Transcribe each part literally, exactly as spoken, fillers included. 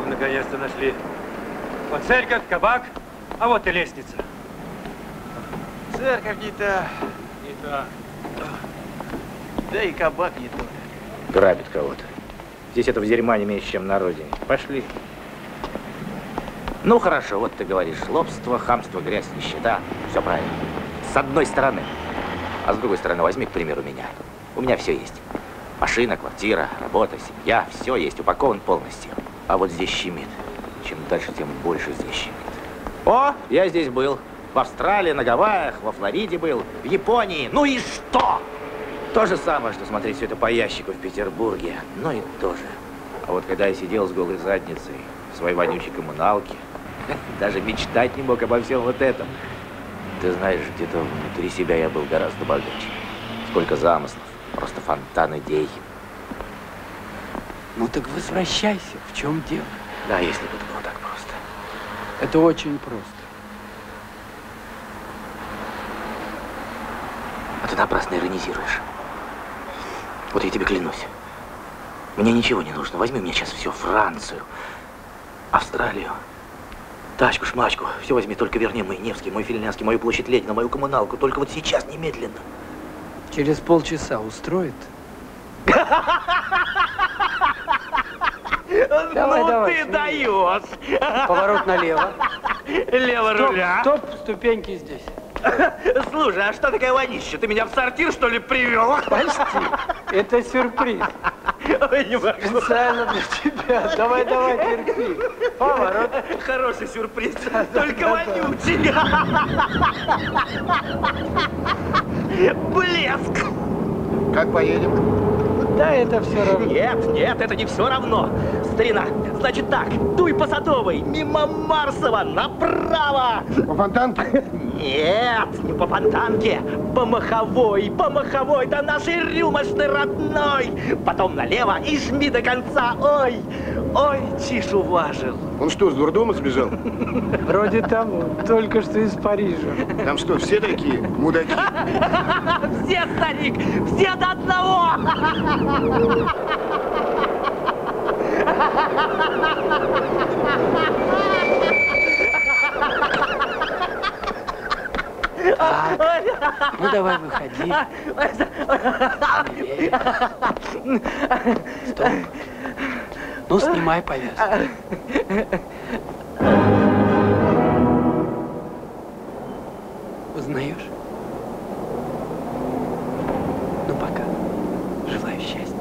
наконец-то нашли. Вот церковь, кабак, а вот и лестница. Церковь не та. Не та. Да и кабак не тот. Грабит кого-то. Здесь этого дерьма не меньше, чем на родине. Пошли. Ну хорошо, вот ты говоришь, лобство, хамство, грязь, нищета. Все правильно. С одной стороны. А с другой стороны, возьми, к примеру, меня. У меня все есть. Машина, квартира, работа, семья. Все есть, упакован полностью. А вот здесь щемит. Чем дальше, тем больше здесь щемит. О, я здесь был. В Австралии, на Гавайях, во Флориде был, в Японии. Ну и что? То же самое, что смотреть все это по ящику в Петербурге. Ну и то же. А вот когда я сидел с голой задницей в своей вонючей коммуналке, даже мечтать не мог обо всем вот этом. Ты знаешь, где-то внутри себя я был гораздо богаче. Сколько замыслов, просто фонтан идей. Ну так возвращайся, в чем дело? Да, если бы это было так просто. Это очень просто. А ты напрасно иронизируешь. Вот я тебе клянусь. Мне ничего не нужно. Возьми мне сейчас все. Францию, Австралию, тачку, шмачку. Все возьми, только верни мой Невский, мой Финляндский, мою площадь Ленина, мою коммуналку. Только вот сейчас, немедленно. Через полчаса устроит? Давай, ну давай, ты смелее. даешь. Поворот налево. Лево Стоп, руля. стоп, ступеньки здесь. Слушай, а что такое вонища? Ты меня в сортир, что ли, привел? Почти. Это сюрприз. Ой, не могу. Специально для тебя. Давай, давай, терпи. Поворот. Хороший сюрприз, только вонючий. Блеск. Как поедем? Да, это все равно. Нет, нет, это не все равно. Старина, значит так, дуй по Садовой, мимо Марсова, направо. По фонтанке? Нет, не по фонтанке, по Маховой, по Маховой, до нашей рюмочной родной. Потом налево и жми до конца. Ой, ой, чишу важил. Он что, с дурдома сбежал? Вроде того, только что из Парижа. Там что, все такие мудаки? Все, старик, все до одного. Так, ну давай выходи. Стоп. Ну, снимай повязку. Узнаешь? Ну, пока. Желаю счастья.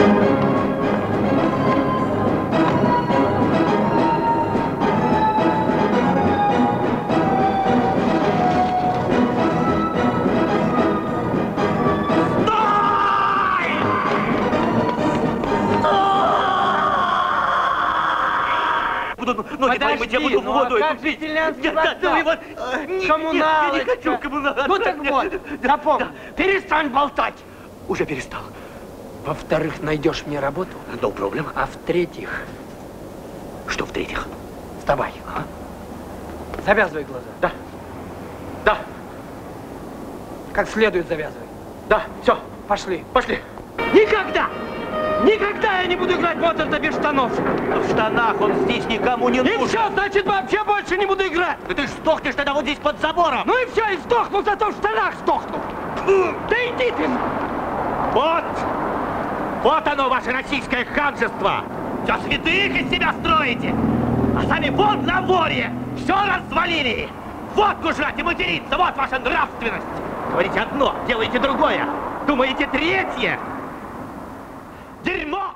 Ноги твои мыть, я буду в ну, воду а эту как же пить. финляндский Я готовый, вокзал? вот. Нет, Коммуналочка. я не хочу коммуналочку. Ну так вот, запомни, перестань болтать. Уже перестал. Во-вторых, найдешь мне работу. No problem. А в-третьих, Что в-третьих? вставай. А? Завязывай глаза. Да. Да. Как следует завязывай. Да. Все. Пошли. Пошли. Никогда! Никогда я не буду играть Моцарта без штанов! В штанах он здесь никому не И нужен. все, значит, вообще больше не буду играть! Да ты ж сдохнешь тогда вот здесь под забором. Ну и все, и сдохну, зато в штанах сдохну! Да иди ты! Вот! Вот оно, ваше российское ханжество! Все святых из себя строите! А сами вон на море! Все развалили! Водку жрать и материться! Вот ваша нравственность! Говорите одно, делаете другое! Думаете третье! Дерьмо!